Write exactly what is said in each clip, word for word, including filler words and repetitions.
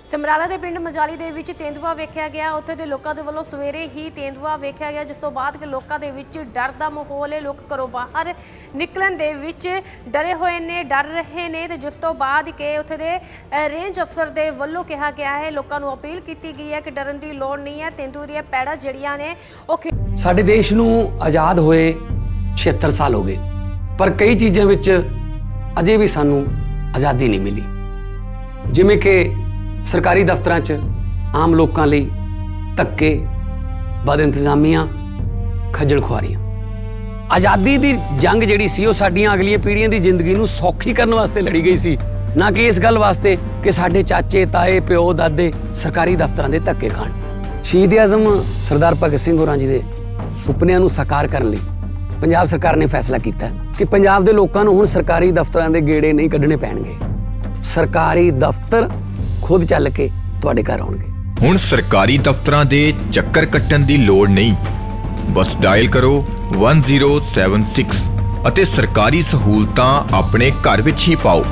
ਸਮਰਾਲਾ ਦੇ ਪਿੰਡ ਮਜਾਲੀ ਦੇ ਵਿੱਚ ਤੇਂਦੂਆ ਵੇਖਿਆ ਗਿਆ। ਉੱਥੇ ਦੇ ਲੋਕਾਂ ਦੇ ਵੱਲੋਂ ਸਵੇਰੇ ਹੀ ਤੇਂਦੂਆ ਵੇਖਿਆ ਗਿਆ, ਜਿਸ ਤੋਂ ਬਾਅਦ ਕਿ ਲੋਕਾਂ ਦੇ ਵਿੱਚ ਡਰ ਦਾ ਮਾਹੌਲ ਹੈ। ਲੋਕ ਘਰੋਂ ਬਾਹਰ ਨਿਕਲਣ ਦੇ ਵਿੱਚ ਡਰੇ ਹੋਏ ਨੇ, ਡਰ ਰਹੇ ਨੇ, ਤੇ ਜਿਸ ਤੋਂ ਬਾਅਦ ਕਿ ਉੱਥੇ ਦੇ ਰੇਂਜ ਅਫਸਰ ਦੇ ਵੱਲੋਂ ਕਿਹਾ ਗਿਆ ਹੈ, ਲੋਕਾਂ ਨੂੰ ਅਪੀਲ ਕੀਤੀ ਗਈ ਹੈ ਕਿ ਡਰਨ ਦੀ ਲੋੜ ਨਹੀਂ ਹੈ। ਤੇਂਦੂਏ ਦੀਆਂ ਪੈੜਾਂ ਜਿਹੜੀਆਂ ਨੇ ਉਹ ਸਾਡੇ ਦੇਸ਼ ਨੂੰ ਆਜ਼ਾਦ ਹੋਏ ਛਿਹੱਤਰ ਸਾਲ ਹੋ ਗਏ, ਪਰ ਕਈ ਚੀਜ਼ਾਂ ਵਿੱਚ ਅਜੇ ਵੀ ਸਾਨੂੰ ਆਜ਼ਾਦੀ ਨਹੀਂ ਮਿਲੀ, ਜਿਵੇਂ ਕਿ ਸਰਕਾਰੀ ਦਫ਼ਤਰਾਂ 'ਚ ਆਮ ਲੋਕਾਂ ਲਈ ਧੱਕੇ, ਬਦ ਇੰਤਜ਼ਾਮੀਆਂ, ਖੱਜਲ ਖੁਆਰੀਆਂ। ਆਜ਼ਾਦੀ ਦੀ ਜੰਗ ਜਿਹੜੀ ਸੀ ਉਹ ਸਾਡੀਆਂ ਅਗਲੀਆਂ ਪੀੜ੍ਹੀਆਂ ਦੀ ਜ਼ਿੰਦਗੀ ਨੂੰ ਸੌਖੀ ਕਰਨ ਵਾਸਤੇ ਲੜੀ ਗਈ ਸੀ, ਨਾ ਕਿ ਇਸ ਗੱਲ ਵਾਸਤੇ ਕਿ ਸਾਡੇ ਚਾਚੇ, ਤਾਏ, ਪਿਓ, ਦਾਦੇ ਸਰਕਾਰੀ ਦਫ਼ਤਰਾਂ ਦੇ ਧੱਕੇ ਖਾਣ। ਸ਼ਹੀਦ ਆਜ਼ਮ ਸਰਦਾਰ ਭਗਤ ਸਿੰਘ ਹੋਰਾਂ ਜੀ ਦੇ ਸੁਪਨਿਆਂ ਨੂੰ ਸਾਕਾਰ ਕਰਨ ਲਈ ਪੰਜਾਬ ਸਰਕਾਰ ਨੇ ਫੈਸਲਾ ਕੀਤਾ ਕਿ ਪੰਜਾਬ ਦੇ ਲੋਕਾਂ ਨੂੰ ਹੁਣ ਸਰਕਾਰੀ ਦਫ਼ਤਰਾਂ ਦੇ ਗੇੜੇ ਨਹੀਂ ਕੱਢਣੇ ਪੈਣਗੇ। ਸਰਕਾਰੀ ਦਫ਼ਤਰ खुद चल के तुहाडे घर आउणगे। हुण सरकारी दफ्तरां दे चक्कर कट्टण दी लोड़ नहीं, बस डायल करो वन ज़ीरो सैवन सिक्स अते सरकारी सहूलतां अपने घर विच ही पाओ।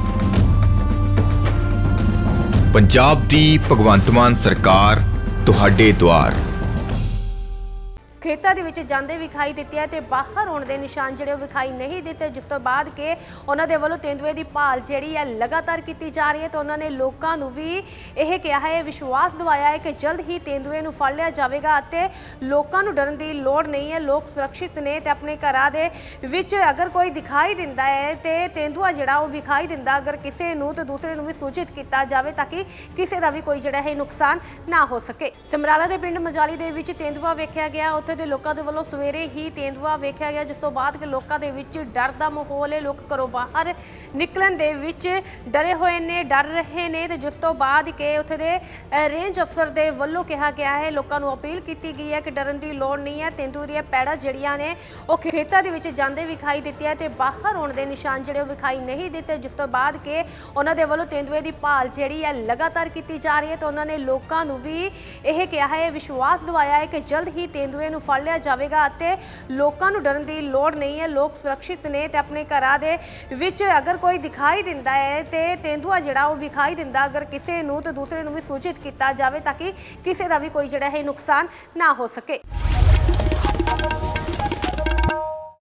पंजाब दी भगवंत मान सरकार तुहाडे द्वार। खेतां दे विच जांदे विखाई दित्ते ते बाहर आउण दे निशान जिहड़े विखाई नहीं दित्ते, जिस तो बाद के उन्हां दे वल्लों तेंदुए दी भाल जिहड़ी है लगातार कीती जा रही है। तो उन्हां ने लोकां नूं भी यह कहा है, विश्वास दिवाया है कि जल्द ही तेंदुए नूं फड़ लिया जावेगा अते लोकां नूं डरन दी लोड़ नहीं है। लोग सुरक्षित ने ते अपने घरां दे विच अगर कोई दिखाई दिंदा है ते तेंदुआ जिहड़ा ओह विखाई दिंदा अगर किसी नूं ते दूसरे नूं भी सूचित कीता जावे ताकि किसी दा भी कोई जिहड़ा है नुकसान ना हो सके। समराला दे पिंड मजाली दे विच तेंदुआ वेखिया गया। उत्थे ਦੇ ਲੋਕਾਂ ਦੇ ਵੱਲੋਂ ਸਵੇਰੇ ਹੀ ਤੇਂਦੂਆ ਵੇਖਿਆ ਗਿਆ, ਜਿਸ ਤੋਂ ਬਾਅਦ ਕਿ ਲੋਕਾਂ ਦੇ ਵਿੱਚ ਡਰ ਦਾ ਮਾਹੌਲ ਹੈ। ਲੋਕ ਘਰੋਂ ਬਾਹਰ ਨਿਕਲਣ ਦੇ ਵਿੱਚ ਡਰੇ ਹੋਏ ਨੇ, ਡਰ ਰਹੇ ਨੇ, ਤੇ ਜਿਸ ਤੋਂ ਬਾਅਦ ਕਿ ਉੱਥੇ ਦੇ ਰੇਂਜ ਅਫਸਰ ਦੇ ਵੱਲੋਂ ਕਿਹਾ ਗਿਆ ਹੈ, ਲੋਕਾਂ ਨੂੰ ਅਪੀਲ ਕੀਤੀ ਗਈ ਹੈ ਕਿ ਡਰਨ ਦੀ ਲੋੜ ਨਹੀਂ ਹੈ। ਤੇਂਦੂਏ ਦੀਆਂ ਪੈੜਾਂ ਜਿਹੜੀਆਂ ਨੇ ਉਹ ਖੇਤਾਂ ਦੇ ਵਿੱਚ ਜਾਂਦੇ ਵਿਖਾਈ ਦਿੱਤੀਆਂ ਤੇ ਬਾਹਰ ਆਉਣ ਦੇ ਨਿਸ਼ਾਨ ਜਿਹੜੇ ਉਹ ਵਿਖਾਈ ਨਹੀਂ ਦਿੱਤੇ, ਜਿਸ ਤੋਂ ਬਾਅਦ ਕਿ ਉਹਨਾਂ ਦੇ ਵੱਲੋਂ ਤੇਂਦੂਏ ਦੀ ਭਾਲ ਜਿਹੜੀ ਹੈ ਲਗਾਤਾਰ ਕੀਤੀ ਜਾ ਰਹੀ ਹੈ। ਤਾਂ ਉਹਨਾਂ ਨੇ ਲੋਕਾਂ ਨੂੰ ਵੀ ਇਹ ਕਿਹਾ ਹੈ, ਵਿਸ਼ਵਾਸ ਦਿਵਾਇਆ ਹੈ ਕਿ ਜਲਦ ਹੀ ਤੇਂਦੂਏ ਨੂੰ ਫੜ ਲਿਆ ਜਾਵੇਗਾ ਅਤੇ ਲੋਕਾਂ ਨੂੰ ਡਰਨ ਦੀ ਲੋੜ ਨਹੀਂ ਹੈ। ਲੋਕ ਸੁਰੱਖਿਅਤ ਨੇ ਤੇ ਆਪਣੇ ਘਰਾਂ ਦੇ ਵਿੱਚ ਅਗਰ ਕੋਈ ਦਿਖਾਈ ਦਿੰਦਾ ਹੈ ਤੇ ਤੇਂਦੂਆ ਜਿਹੜਾ ਉਹ ਵਿਖਾਈ ਦਿੰਦਾ ਅਗਰ ਕਿਸੇ ਨੂੰ ਤੇ ਦੂਸਰੇ ਨੂੰ ਵੀ ਸੂਚਿਤ ਕੀਤਾ ਜਾਵੇ ਤਾਂ ਕਿ ਕਿਸੇ ਦਾ ਵੀ ਕੋਈ ਜਿਹੜਾ ਹੈ ਨੁਕਸਾਨ ਨਾ ਹੋ ਸਕੇ।